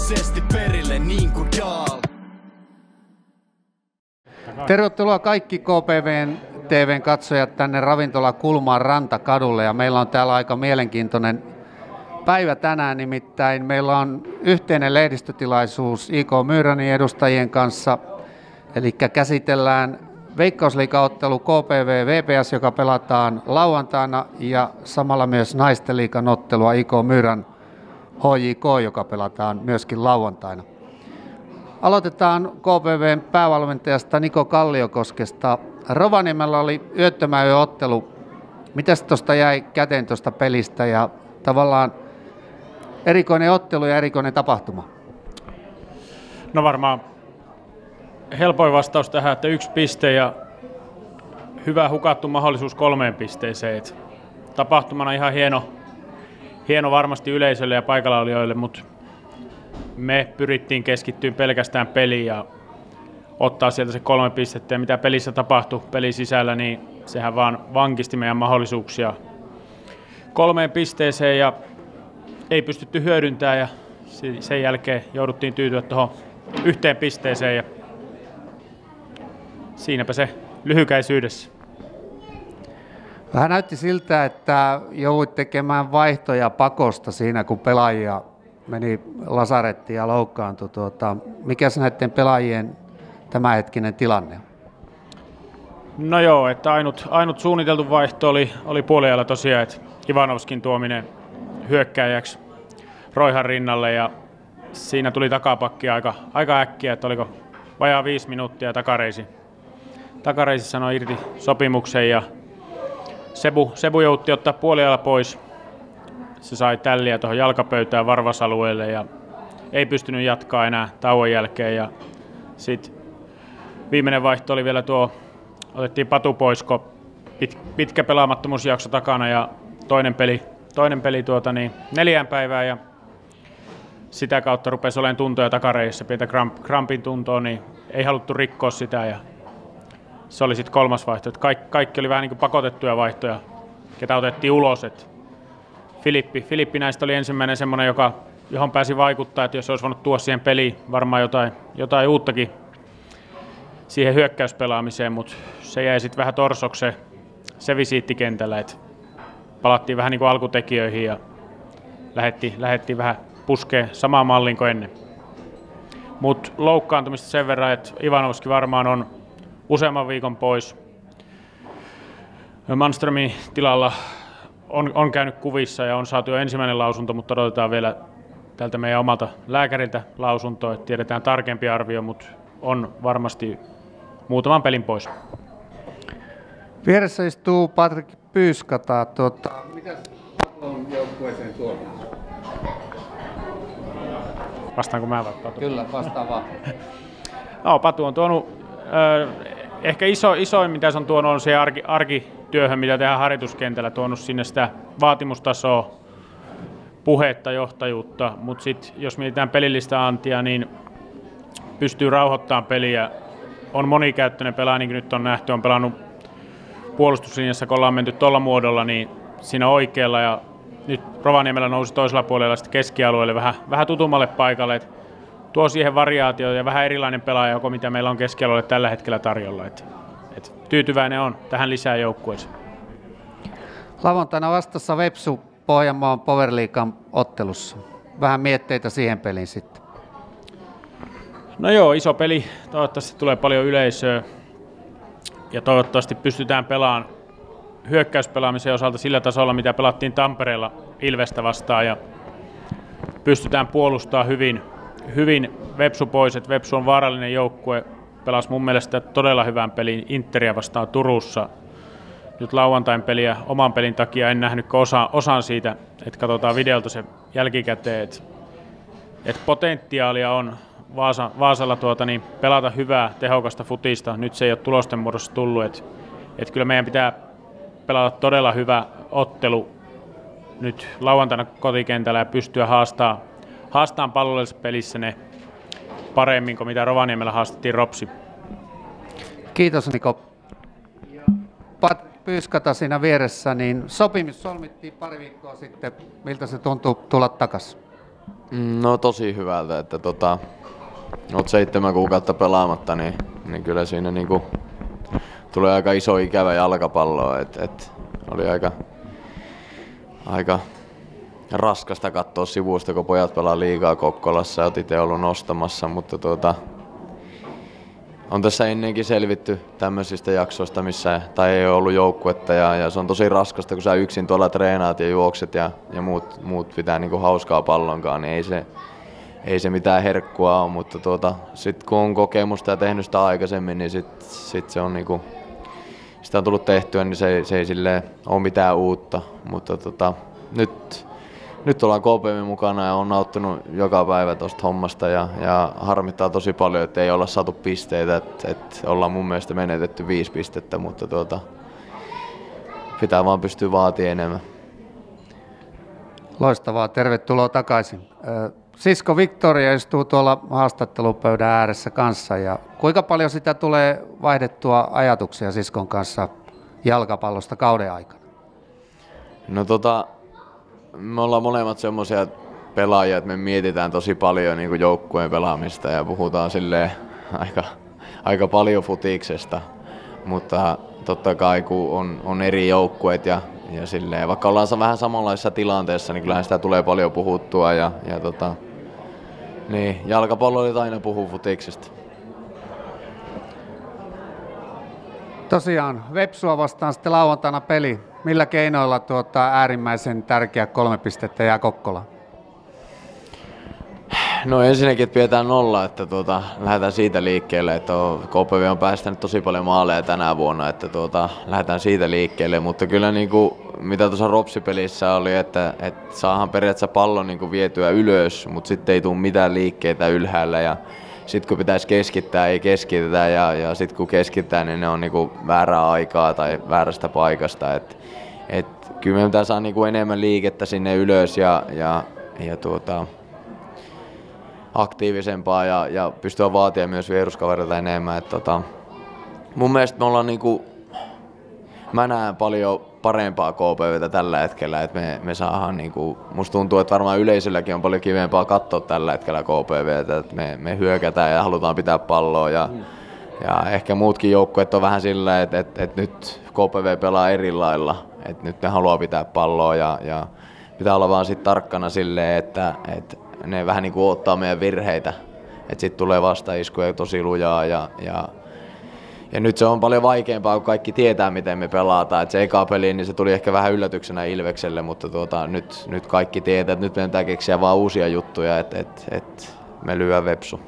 loogisesti perille niin kuin Dahl. Tervetuloa kaikki KPV:n TV:n katsojat tänne ravintola Kulmaan Rantakadulle, ja meillä on täällä aika mielenkiintoinen päivä tänään, nimittäin meillä on yhteinen lehdistötilaisuus IK Myyrännin edustajien kanssa, eli käsitellään Veikkausliigaottelu KPV VPS, joka pelataan lauantaina, ja samalla myös naisten liigan ottelua IK Myyrän HJK, joka pelataan myöskin lauantaina. Aloitetaan KPV:n päävalmentajasta Niko Kalliokoskesta. Rovaniemellä oli yöttömäyöottelu. Mitäs tuosta jäi käteen tuosta pelistä, ja tavallaan erikoinen ottelu ja erikoinen tapahtuma? No varmaan helpoin vastaus tähän, että 1 piste ja hyvä hukattu mahdollisuus 3 pisteeseen. Tapahtumana ihan hieno varmasti yleisölle ja paikalla olijoille, mutta me pyrittiin keskittyä pelkästään peliin ja ottaa sieltä se 3 pistettä. Ja mitä pelissä tapahtui pelin sisällä, niin sehän vaan vankisti meidän mahdollisuuksia 3 pisteeseen ja ei pystytty hyödyntämään. Ja sen jälkeen jouduttiin tyytyä tuohon 1 pisteeseen ja siinäpä se lyhykäisyydessä. Vähän näytti siltä, että joudut tekemään vaihtoja pakosta siinä, kun pelaajia meni lasarettiin ja loukkaantui. Mikäs näiden pelaajien tämänhetkinen tilanne on? No joo, että ainut suunniteltu vaihto oli puoliajalla tosiaan, että Ivanovskin tuominen hyökkääjäksi Roihan rinnalle, ja siinä tuli takapakki aika äkkiä, että oliko vajaa 5 minuuttia Takareisi sanoi irti sopimuksen ja Sebu joutti ottaa puoliajalla pois. Se sai tälliä tuohon jalkapöytään varvasalueelle ja ei pystynyt jatkaa enää tauon jälkeen. Ja sitten viimeinen vaihto oli vielä otettiin Patu pois, kun pitkä pelaamattomuusjakso takana ja toinen peli 4 päivää ja sitä kautta rupesi olemaan tuntoja takareissa, pientä krampin tuntoa, niin ei haluttu rikkoa sitä ja se oli sitten 3. vaihto. Kaikki oli vähän niin kuin pakotettuja vaihtoja, ketä otettiin ulos. Filippi näistä oli ensimmäinen semmoinen, johon pääsi vaikuttaa, että jos olisi voinut tuoda siihen peliin varmaan jotain uuttakin siihen hyökkäyspelaamiseen, mutta se jäi sitten vähän torsoksi se visiittikentällä, että palattiin vähän niin kuin alkutekijöihin ja lähdettiin vähän puskee samaan malliin kuin ennen. Mutta loukkaantumista sen verran, että Ivanovski varmaan on useamman viikon pois. Manströmin tilalla on käynyt kuvissa ja on saatu jo ensimmäinen lausunto, mutta odotetaan vielä tältä meidän omalta lääkäriltä lausuntoa, että tiedetään tarkempi arvio, mutta on varmasti muutaman pelin pois. Vieressä istuu Patrik Pyyskata. Mitäs Patlon joukkueeseen tuonut? Vastaanko mä vai Patu? Kyllä, vastaan vaan. No, Patu on tuonut, ehkä isoin mitä se on tuonut on se arkityöhön, mitä tehdään harjoituskentällä, tuonut sinne sitä vaatimustasoa, puhetta, johtajuutta, mutta sitten jos mietitään pelillistä antia, niin pystyy rauhoittamaan peliä. On monikäyttöinen pelaaja, niin kuin nyt on nähty, on pelannut puolustuslinjassa, kun ollaan menty tuolla muodolla, niin siinä oikealla ja nyt Rovaniemellä nousi toisella puolella sitten keskialueelle vähän tutummalle paikalle, että tuo siihen variaatioon ja vähän erilainen pelaaja, mitä meillä on keskialueelle tällä hetkellä tarjolla. Et tyytyväinen on tähän lisää joukkueeseen. Lauantaina vastassa Vepsu Pohjanmaan Powerliigan ottelussa. Vähän mietteitä siihen peliin sitten. No joo, iso peli. Toivottavasti tulee paljon yleisöä ja toivottavasti pystytään pelaamaan hyökkäyspelaamisen osalta sillä tasolla, mitä pelattiin Tampereella Ilvestä vastaan ja pystytään puolustamaan hyvin Vepsu pois, että Vepsu on vaarallinen joukkue, pelasi mun mielestä todella hyvän pelin Interia vastaan Turussa. Nyt lauantain peliä oman pelin takia en nähnyt osan siitä, että katsotaan videolta se jälkikäteen, että potentiaalia on Vaasalla pelata hyvää, tehokasta futista. Nyt se ei ole tulosten muodossa tullut, että kyllä meidän pitää pelata todella hyvä ottelu nyt lauantaina kotikentällä ja pystyä haastamaan pallollisessa pelissä ne paremmin kuin mitä Rovaniemellä haastettiin Ropsi. Kiitos Niko. Pyyskata siinä vieressä, niin sopimus solmittiin pari viikkoa sitten. Miltä se tuntuu tulla takaisin? No tosi hyvältä, että oot 7 kuukautta pelaamatta, niin kyllä siinä niinku tulee aika iso ikävä jalkapalloa, et oli aika raskasta katsoa sivusta, kun pojat pelaa liigaa Kokkolassa ja oot itse ollut nostamassa, mutta on tässä ennenkin selvitty tämmöisistä jaksoista, missä tai ei ole ollut joukkuetta ja se on tosi raskasta, kun sä yksin tuolla treenaat ja juokset ja muut pitää niinku hauskaa pallonkaan, niin ei se mitään herkkua ole, mutta sit kun on kokemusta ja tehnyt sitä aikaisemmin, niin sit se on niinku, sitä on tullut tehtyä, niin se ei silleen ole mitään uutta, mutta nyt ollaan KPV mukana ja on nauttinut joka päivä tuosta hommasta ja harmittaa tosi paljon, että ei olla saatu pisteitä, että ollaan mun mielestä menetetty 5 pistettä, mutta pitää vaan pystyä vaatimaan enemmän. Loistavaa, tervetuloa takaisin. Sisko Victoria istuu tuolla haastattelupöydän ääressä kanssa ja kuinka paljon sitä tulee vaihdettua ajatuksia siskon kanssa jalkapallosta kauden aikana? No me ollaan molemmat semmoisia pelaajia, että me mietitään tosi paljon niin kuin joukkueen pelaamista ja puhutaan silleen aika paljon futiksesta, mutta totta kai kun on eri joukkueet ja silleen, vaikka ollaan vähän samanlaisessa tilanteessa, niin kyllähän sitä tulee paljon puhuttua niin, jalkapalloilijat aina puhuu futiksesta. Tosiaan, Vepsua vastaan sitten lauantaina peli. Millä keinoilla äärimmäisen tärkeä 3 pistettä jää Kokkolaan? No ensinnäkin, että pidetään 0, että lähdetään siitä liikkeelle, että KPV on päästänyt tosi paljon maaleja tänä vuonna, että lähdetään siitä liikkeelle, mutta kyllä niinku, mitä tuossa Ropsi-pelissä oli, että saadaan periaatteessa pallon niinku vietyä ylös, mutta sitten ei tule mitään liikkeitä ylhäällä ja sitten kun pitäisi keskittää, ei keskitetä ja sitten kun keskittää, niin ne on niinku väärää aikaa tai väärästä paikasta, et kyllä me pitää saada niinku enemmän liikettä sinne ylös ja aktiivisempaa ja pystyä vaatimaan myös vieruskaverilta enemmän. Mun mielestä me ollaan mä näen paljon parempaa KPVtä tällä hetkellä, että me saadaan musta tuntuu, että varmaan yleisölläkin on paljon kivempaa katsoa tällä hetkellä KPVtä, että me hyökätään ja halutaan pitää palloa ja ehkä muutkin joukkueet on vähän sillä, että nyt KPV pelaa eri lailla, että nyt ne haluaa pitää palloa ja pitää olla vaan sit tarkkana silleen, että ne vähän niin kuin ottaa meidän virheitä, että sitten tulee vastaiskuja tosi lujaa ja nyt se on paljon vaikeampaa, kun kaikki tietää, miten me pelataan. Et se eka peli, niin se tuli ehkä vähän yllätyksenä Ilvekselle, mutta nyt kaikki tietää, että nyt meidän pitää keksiä vaan uusia juttuja, että me lyö Vepsu.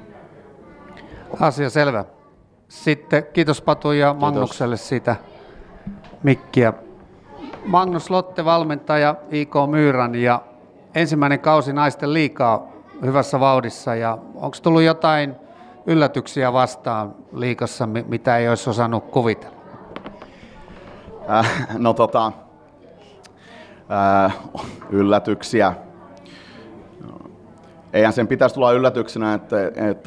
Asia selvä. Sitten kiitos Patu ja Magnukselle siitä mikkiä. Magnus Lotte, valmentaja IK Myyrän ja ensimmäinen kausi naisten liigaa hyvässä vauhdissa. Ja onko tullut jotain yllätyksiä vastaan liigassa, mitä ei olisi osannut kuvitella? Yllätyksiä. Eihän sen pitäisi tulla yllätyksenä, että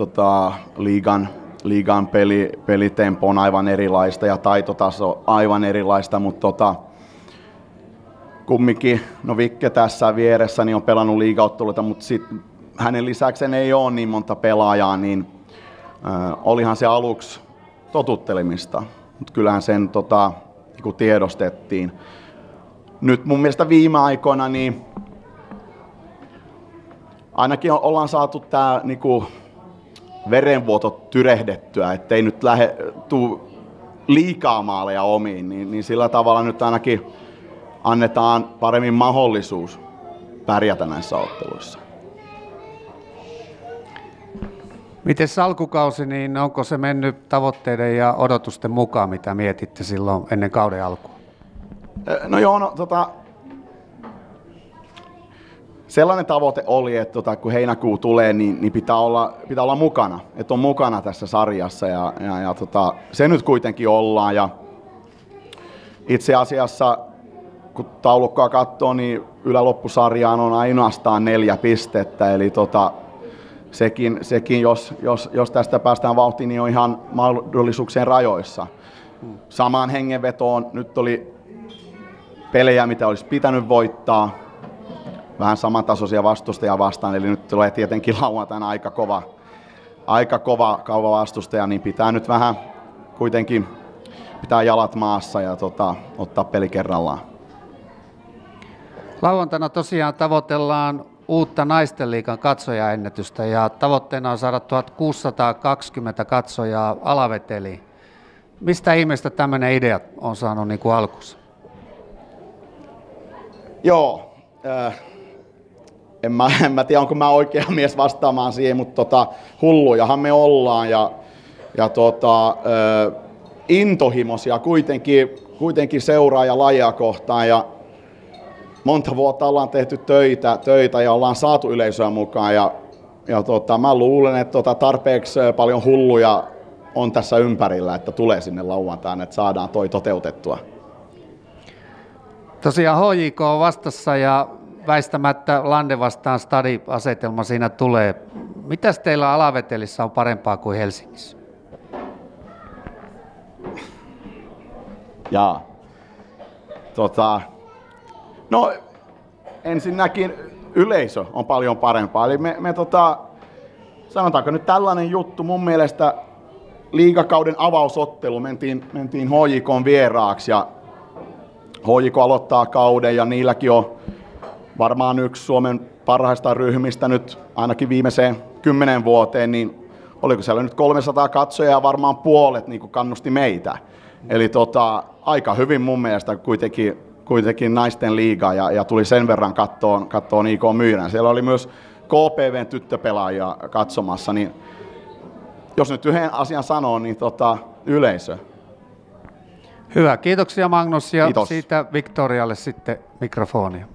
liigan pelitempo on aivan erilaista ja taitotaso aivan erilaista, mutta kumminkin, no Vikke tässä vieressä niin on pelannut liigaotteluita, mutta sitten hänen lisäkseen ei ole niin monta pelaajaa, niin olihan se aluksi totuttelemista, mutta kyllähän sen niin tiedostettiin. Nyt mun mielestä viime aikoina niin ainakin ollaan saatu tämä niinku verenvuoto tyrehdettyä, ettei nyt tuu liikaa maaleja omiin, niin sillä tavalla nyt ainakin annetaan paremmin mahdollisuus pärjätä näissä otteluissa. Miten alkukausi, niin onko se mennyt tavoitteiden ja odotusten mukaan, mitä mietitte silloin ennen kauden alkua? No joo, sellainen tavoite oli, että kun heinäkuu tulee, niin pitää olla mukana, että on mukana tässä sarjassa ja se nyt kuitenkin ollaan ja itse asiassa kun taulukkoa katsoo, niin yläloppusarjaan on ainoastaan 4 pistettä, eli sekin jos tästä päästään vauhtiin, niin on ihan mahdollisuuksien rajoissa. Samaan hengenvetoon nyt oli pelejä, mitä olisi pitänyt voittaa. vähän samantasoisia vastustajia vastaan, eli nyt tulee tietenkin lauantaina aika kova vastustaja, niin pitää nyt vähän kuitenkin pitää jalat maassa ja ottaa peli kerrallaan. Lauantaina tosiaan tavoitellaan uutta naisten liigan katsojaennätystä ja tavoitteena on saada 1620 katsojaa alaveteliin. Mistä ihmeestä tämmöinen idea on saanut niin kuin alkuunsa? Joo, en mä tiedä, onko mä oikea mies vastaamaan siihen, mutta hullujahan me ollaan ja intohimoisia kuitenkin seuraa lajia kohtaan ja monta vuotta ollaan tehty töitä ja ollaan saatu yleisöä mukaan ja mä luulen, että tarpeeksi paljon hulluja on tässä ympärillä, että tulee sinne lauantaina, että saadaan toi toteutettua. Tosiaan HJK on vastassa ja väistämättä Lande vastaan stadi-asetelma siinä tulee. Mitäs teillä alavetelissä on parempaa kuin Helsingissä? No ensinnäkin yleisö on paljon parempaa. Eli me sanotaanko nyt tällainen juttu, mun mielestä liigakauden avausottelu mentiin HJK:n vieraaksi ja HJK aloittaa kauden ja niilläkin on varmaan yksi Suomen parhaista ryhmistä nyt ainakin viimeiseen 10 vuoteen, niin oliko siellä nyt 300 katsojaa ja varmaan puolet niin kuin kannusti meitä. Eli aika hyvin mun mielestä kuitenkin naisten liiga ja tuli sen verran kattoon IK Myyrän. Siellä oli myös KPVn tyttöpelaajia katsomassa, niin jos nyt yhden asian sanoo, niin yleisö. Hyvä, kiitoksia Magnus ja Kiitos. Siitä Victorialle sitten mikrofonia.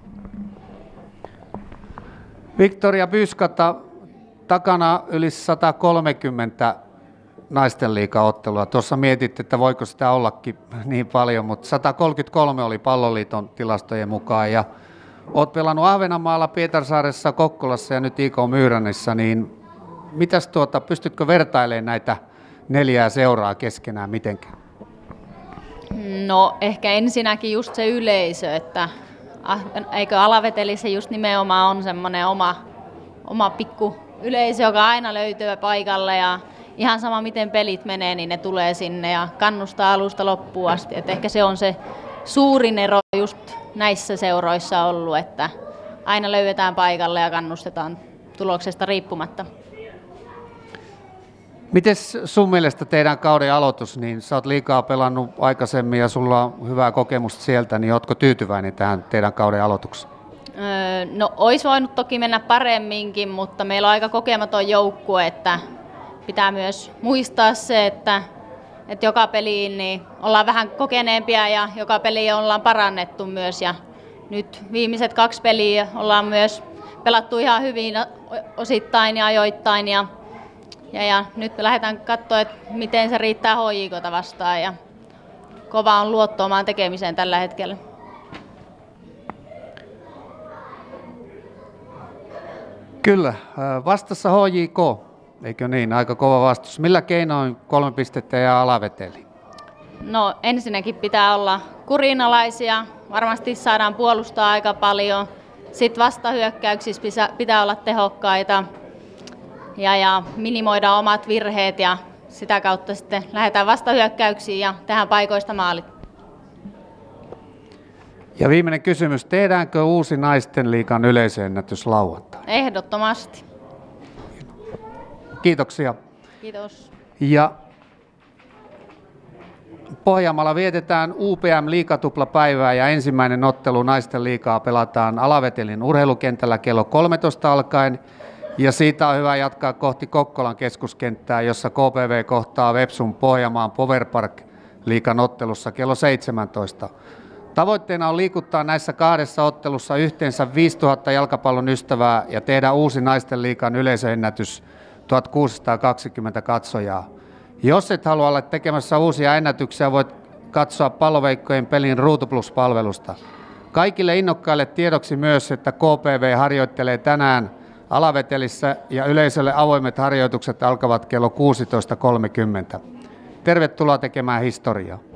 Victoria Byskata, takana yli 130 naisten liigaottelua. Tuossa mietit, että voiko sitä ollakin niin paljon, mutta 133 oli Palloliiton tilastojen mukaan. Ja olet pelannut Ahvenanmaalla, Pietarsaaressa, Kokkolassa ja nyt IK Myyrännissä, niin mitäs pystytkö vertailemaan näitä 4 seuraa keskenään mitenkään? No ehkä ensinnäkin just se yleisö, että eikö alavetelissä just nimenomaan on semmoinen oma pikku yleisö, joka aina löytyy paikalle ja ihan sama miten pelit menee, niin ne tulee sinne ja kannustaa alusta loppuun asti. Et ehkä se on se suurin ero just näissä seuroissa ollut, että aina löydetään paikalle ja kannustetaan tuloksesta riippumatta. Mites sun mielestä teidän kauden aloitus, niin sä oot liigaa pelannut aikaisemmin ja sulla on hyvää kokemusta sieltä, niin ootko tyytyväinen tähän teidän kauden aloitukseen? No olisi voinut toki mennä paremminkin, mutta meillä on aika kokematon joukkue, että pitää myös muistaa se, että joka peliin niin ollaan vähän kokeneempia ja joka peliin ollaan parannettu myös ja nyt viimeiset 2 peliä ollaan myös pelattu ihan hyvin osittain ja ajoittain ja nyt lähdetään katsoa, että miten se riittää HJK:ta vastaan ja kova on luotto omaan tekemiseen tällä hetkellä. Kyllä, vastassa HJK, eikö niin? Aika kova vastus. Millä keinoin 3 pistettä ja alaveteli? No ensinnäkin pitää olla kurinalaisia, varmasti saadaan puolustaa aika paljon. Sitten vastahyökkäyksissä pitää olla tehokkaita ja minimoida omat virheet ja sitä kautta sitten lähdetään vastahyökkäyksiin ja tehdään paikoista maalit. Ja viimeinen kysymys, tehdäänkö uusi naisten liigan yleisöennätys lauantaina? Ehdottomasti. Kiitoksia. Kiitos. Ja Pohjanmaalla vietetään UPM liigatuplapäivää ja ensimmäinen ottelu naisten liigaa pelataan Alavetelin urheilukentällä kello 13 alkaen. Ja siitä on hyvä jatkaa kohti Kokkolan keskuskenttää, jossa KPV kohtaa Vepsun Pohjanmaan Powerpark liigan ottelussa kello 17. Tavoitteena on liikuttaa näissä 2 ottelussa yhteensä 5000 jalkapallon ystävää ja tehdä uusi naisten liigan yleisöennätys 1620 katsojaa. Jos et halua olla tekemässä uusia ennätyksiä, voit katsoa Palloveikkojen pelin Ruutu Plus-palvelusta. Kaikille innokkaille tiedoksi myös, että KPV harjoittelee tänään Alavetelissä ja yleisölle avoimet harjoitukset alkavat kello 16.30. Tervetuloa tekemään historiaa.